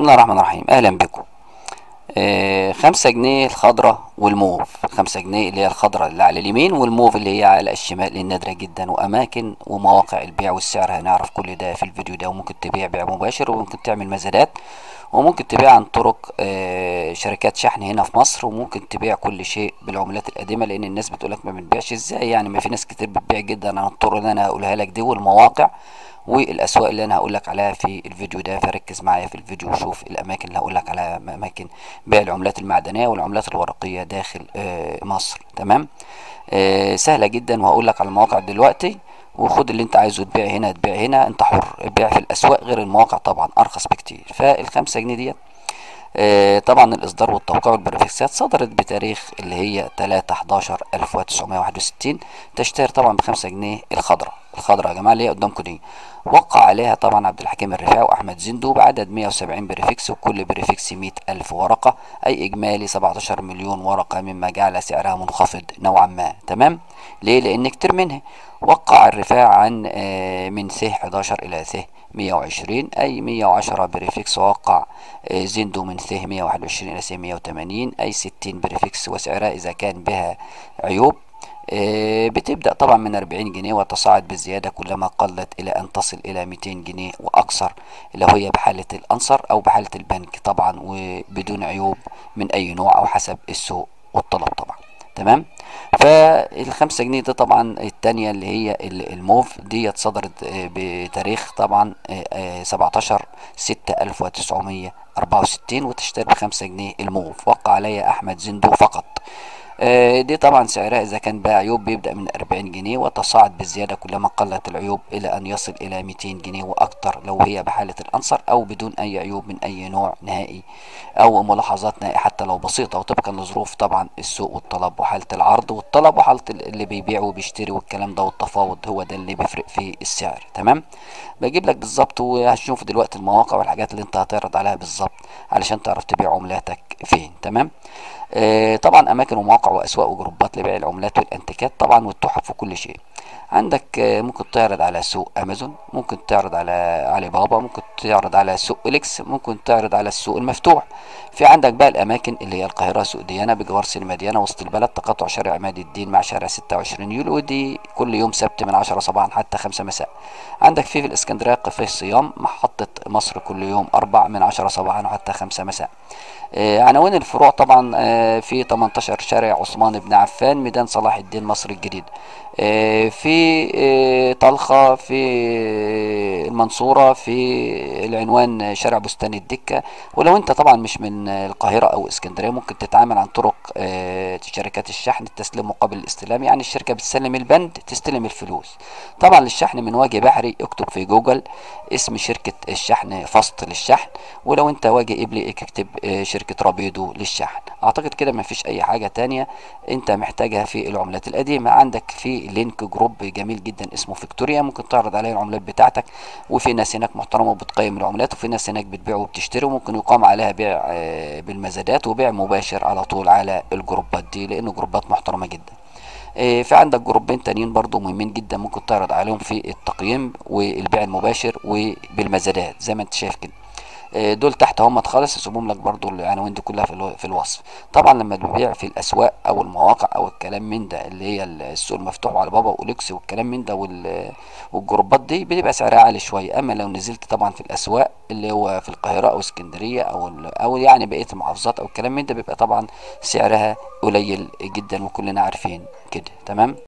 بسم الله الرحمن الرحيم. اهلا بكم. 5 جنيه الخضرة والموف. 5 جنيه اللي هي الخضرة اللي على اليمين، والموف اللي هي على الشمال، النادرة جدا، واماكن ومواقع البيع والسعر. هنعرف كل ده في الفيديو ده. وممكن تبيع بيع مباشر، وممكن تعمل مزادات، وممكن تبيع عن طرق شركات شحن هنا في مصر، وممكن تبيع كل شيء بالعملات القديمة. لان الناس بتقولك ما بنبيعش ازاي يعني، ما في ناس كتير بتبيع جدا عن الطرق اللي انا هقولها لك دي، والمواقع والاسواق اللي انا هقول لك عليها في الفيديو ده. فركز معايا في الفيديو وشوف الاماكن اللي هقول لك عليها، اماكن بيع العملات المعدنيه والعملات الورقيه داخل مصر. تمام. سهله جدا، وهقول لك على المواقع دلوقتي. وخد اللي انت عايزه، تبيع هنا تبيع هنا، انت حر. بيع في الاسواق غير المواقع طبعا ارخص بكتير. فال5 جنيه ديت طبعا الاصدار والتوقيع والبريفكسات صدرت بتاريخ اللي هي 3/11/1961. تشتهر طبعا ب5 جنيه الخضراء. الخضراء يا جماعه اللي هي قدامكم دي، وقع عليها طبعا عبد الحكيم الرفاعي واحمد زندو بعدد 170 بريفكس، وكل بريفكس 100,000 ورقه، اي اجمالي 17 مليون ورقه، مما جعل سعرها منخفض نوعا ما. تمام. ليه؟ لان كتير منها. وقع الرفاع عن من ث 11 الى ث 120، اي 110 بريفكس. وقع زندو من ث 121 الى ث 180، اي 60 بريفكس. وسعرها اذا كان بها عيوب بتبدأ طبعا من 40 جنيه وتصاعد بالزيادة كلما قلت إلى أن تصل إلى 200 جنيه وأكثر، لو هي بحالة الأنصر أو بحالة البنك طبعا، وبدون عيوب من أي نوع أو حسب السوق والطلب طبعا. تمام. فال5 جنيه دي طبعا التانية اللي هي الموف ديت صدرت بتاريخ طبعا 17/6/1964، وتشتري ب5 جنيه الموف. وقع عليها أحمد زندو فقط. دي طبعا سعرها إذا كان بها عيوب بيبدأ من 40 جنيه وتصاعد بالزيادة كلما قلت العيوب إلى أن يصل إلى 200 جنيه وأكثر، لو هي بحالة الأنصر أو بدون أي عيوب من أي نوع نهائي أو ملاحظات نهائية حتى لو بسيطة، وطبقا لظروف طبعا السوق والطلب وحالة العرض والطلب وحالة اللي بيبيع وبيشتري والكلام ده والتفاوض، هو ده اللي بيفرق في السعر. تمام. بجيب لك بالظبط، وهشوف دلوقتي المواقع والحاجات اللي انت هتعرض عليها بالظبط علشان تعرف تبيع عملاتك فين. تمام. طبعا اماكن ومواقع واسواق وجروبات لبيع العملات والانتيكات طبعا والتحف وكل شيء. عندك ممكن تعرض على سوق امازون، ممكن تعرض على علي بابا، ممكن تعرض على سوق إليكس، ممكن تعرض على السوق المفتوح. في عندك بقى الاماكن اللي هي القاهره سوق ديانه بجوار سينما ديانه وسط البلد، تقاطع شارع عماد الدين مع شارع 26 يوليو، ودي كل يوم سبت من 10 صباحا حتى 5 مساء. عندك في الاسكندريه قفاه صيام محطه مصر كل يوم 4 من 10 صباحا وحتى 5 مساء. عناوين الفروع طبعا في 18 شارع عثمان بن عفان ميدان صلاح الدين مصر الجديد، في طلخة، في المنصورة، في العنوان شارع بستان الدكة. ولو انت طبعا مش من القاهرة او اسكندرية، ممكن تتعامل عن طرق شركات الشحن، التسليم مقابل الاستلام، يعني الشركة بتسلم البند تستلم الفلوس. طبعا للشحن من وجه بحري اكتب في جوجل اسم شركة الشحن فسط للشحن، ولو انت وجه قبلي اكتب شركة رابيدو للشحن. اعتقد كده مفيش اي حاجة تانية انت محتاجها في العملات القديمة. عندك في لينك جروب جميل جدا اسمه فيكتوريا، ممكن تعرض عليه العملات بتاعتك، وفي ناس هناك محترمة وبتقيم العملات، وفي ناس هناك بتبيع وبتشتري، وممكن يقام عليها بيع بالمزادات وبيع مباشر على طول على الجروبات دي، لانه جروبات محترمة جدا. في عندك جروبين تانيين برضو مهمين جدا ممكن تعرض عليهم في التقييم والبيع المباشر وبالمزادات زي ما انت شايف كده. دول تحت هم خالص، هسيبهم لك برضو العناوين دي كلها في الوصف. طبعا لما بتبيع في الاسواق او المواقع او الكلام من ده اللي هي السوق المفتوح وعلى بابا واوليكس والكلام من ده والجروبات دي بتبقى سعرها عالي شويه. اما لو نزلت طبعا في الاسواق اللي هو في القاهره او اسكندريه او يعني بقيه المحافظات او الكلام من ده، بيبقى طبعا سعرها قليل جدا، وكلنا عارفين كده. تمام.